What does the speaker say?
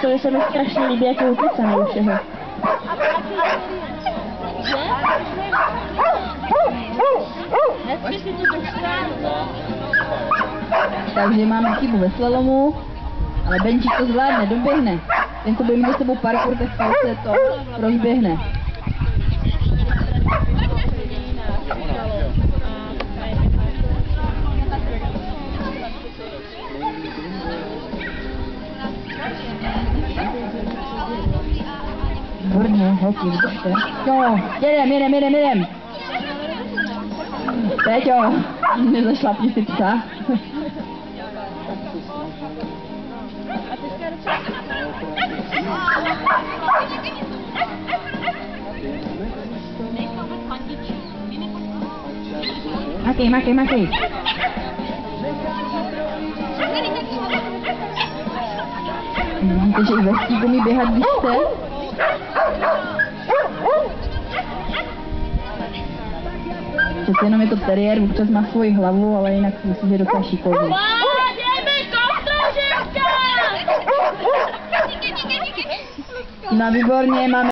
To se mi strašně líbí, jak je ukecaný u všeho. Takže máme chybu ve slalomu, ale Benčík to zvládne, doběhne. Ten, co bude mít za sebou parkour, tak se to rozběhne. Výborně, holky, vydržte. Jo, jedem. Péťo, nezašlapni si psa. Makej. Vidíte, že i ve stíku umí běhat, když chce? Přece jenom je to teriér, občas má svoji hlavu, ale jinak si myslím, že je docela šikovný. No výborně, máme